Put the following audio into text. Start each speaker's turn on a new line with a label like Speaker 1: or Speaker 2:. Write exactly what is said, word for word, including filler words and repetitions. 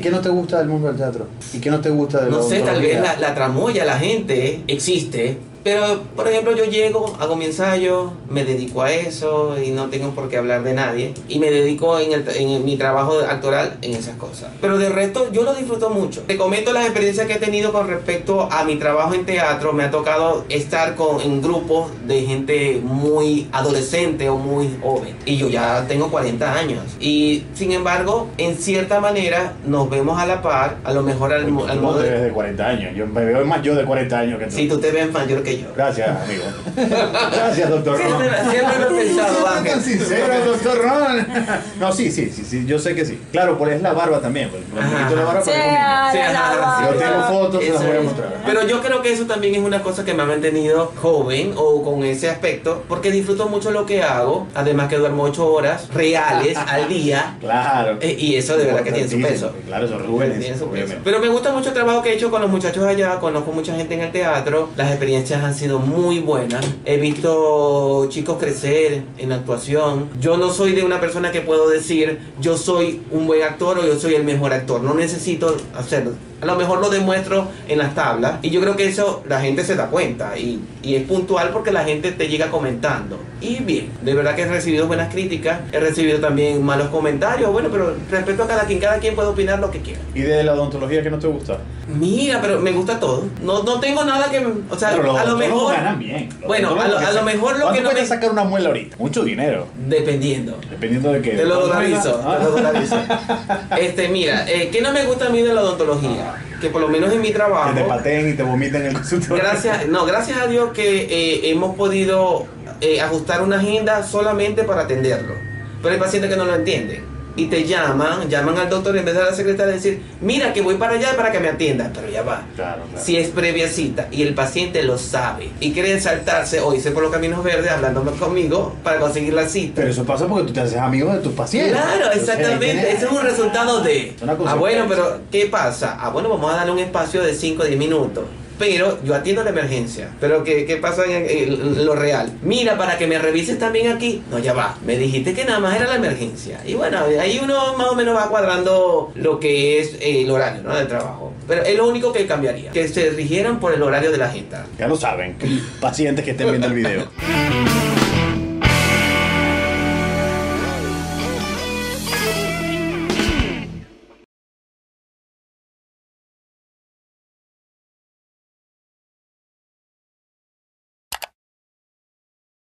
Speaker 1: qué no te gusta del mundo del teatro? ¿Y qué no te gusta de
Speaker 2: No
Speaker 1: la
Speaker 2: sé, tal
Speaker 1: odontología?
Speaker 2: vez la, la tramoya, la gente existe. Pero, por ejemplo, yo llego, hago mi ensayo, me dedico a eso y no tengo por qué hablar de nadie. Y me dedico en, el, en mi trabajo actoral en esas cosas. Pero de resto, yo lo disfruto mucho. Te comento las experiencias que he tenido con respecto a mi trabajo en teatro. Me ha tocado estar con, en grupos de gente muy adolescente o muy joven. Y yo ya tengo cuarenta años. Y, sin embargo, en cierta manera, nos vemos a la par. A lo mejor al,
Speaker 1: Pues,
Speaker 2: al
Speaker 1: tú
Speaker 2: modo
Speaker 1: no te
Speaker 2: de...
Speaker 1: ves de cuarenta años. Yo me veo más yo de cuarenta años que tú.
Speaker 2: Si tú te ves mayor que yo.
Speaker 1: Gracias, amigo. Gracias, doctor Ron.
Speaker 2: Siempre, siempre lo he pensado,
Speaker 1: Tan
Speaker 2: Ángel.
Speaker 1: sincero, doctor Ron. No, sí, sí, sí, sí, yo sé que sí. Claro, por es la barba también. Pues, un poquito de barba
Speaker 3: Sí,
Speaker 1: parezco niño.
Speaker 3: a
Speaker 2: Sí,
Speaker 3: la
Speaker 2: ajá,
Speaker 1: Yo tengo
Speaker 3: barba.
Speaker 1: fotos, se las
Speaker 2: Eso
Speaker 1: voy a
Speaker 2: es.
Speaker 1: mostrar.
Speaker 2: Pero yo creo que eso también es una cosa que me ha mantenido joven o con ese aspecto, porque disfruto mucho lo que hago, además que duermo ocho horas reales al día.
Speaker 1: Claro.
Speaker 2: eh, Y eso de verdad que tiene su
Speaker 1: Importantísimo.
Speaker 2: peso.
Speaker 1: Claro, eso
Speaker 2: Tiene
Speaker 1: rejuvenece,
Speaker 2: su peso.
Speaker 1: obviamente.
Speaker 2: Pero me gusta mucho el trabajo que he hecho con los muchachos allá, conozco mucha gente en el teatro, las experiencias han sido muy buenas, he visto chicos crecer en la actuación. Yo no soy de una persona que puedo decir yo soy un buen actor o yo soy el mejor actor, no necesito hacerlo. A lo mejor lo demuestro en las tablas y yo creo que eso la gente se da cuenta y, y es puntual porque la gente te llega comentando. Y bien, de verdad que he recibido buenas críticas, he recibido también malos comentarios, bueno, pero respeto a cada quien, cada quien puede opinar lo que quiera.
Speaker 1: ¿Y de la odontología que no te gusta?
Speaker 2: Mira, pero me gusta todo. No, no tengo nada que... O sea,
Speaker 1: Pero los
Speaker 2: a lo
Speaker 1: odontólogos
Speaker 2: mejor...
Speaker 1: ganan bien. Los
Speaker 2: Bueno, a lo,
Speaker 1: odontólogos
Speaker 2: a lo
Speaker 1: que
Speaker 2: mejor lo
Speaker 1: ¿Cuánto
Speaker 2: que no
Speaker 1: pueden
Speaker 2: me...
Speaker 1: sacar una muela ahorita? Mucho dinero.
Speaker 2: Dependiendo.
Speaker 1: Dependiendo de qué.
Speaker 2: Te lo
Speaker 1: ¿Cuánto
Speaker 2: dolarizo,
Speaker 1: venga?
Speaker 2: te lo dolarizo. Este, mira, eh, ¿qué no me gusta a mí de la odontología? Que por lo menos en mi trabajo...
Speaker 1: Que te pateen y te vomiten en el consultorio.
Speaker 2: Gracias, no, gracias a Dios que eh, hemos podido eh, ajustar una agenda solamente para atenderlo. Pero hay pacientes que no lo entienden. Y te llaman, llaman al doctor en vez de a la secretaria y decir, mira que voy para allá para que me atiendan. Pero ya va.
Speaker 1: Claro, claro.
Speaker 2: Si es previa cita y el paciente lo sabe y quiere saltarse o irse por los caminos verdes hablando conmigo para conseguir la cita.
Speaker 1: Pero eso pasa porque tú te haces amigo de tus pacientes.
Speaker 2: Claro,
Speaker 1: Entonces,
Speaker 2: exactamente.
Speaker 1: ahí
Speaker 2: Ese es un resultado de...
Speaker 1: Una
Speaker 2: Ah,
Speaker 1: consecuencia.
Speaker 2: bueno, pero ¿qué pasa? Ah, bueno, vamos a darle un espacio de cinco o diez minutos. Pero yo atiendo la emergencia. Pero ¿qué, qué pasa en, en- en lo real? Mira, para que me revises también aquí. No, ya va. Me dijiste que nada más era la emergencia. Y bueno, ahí uno más o menos va cuadrando lo que es eh, el horario, ¿no?, del trabajo. Pero es lo único que cambiaría. Que se rigieran por el horario de la agenda.
Speaker 1: Ya lo saben, pacientes que estén viendo el video.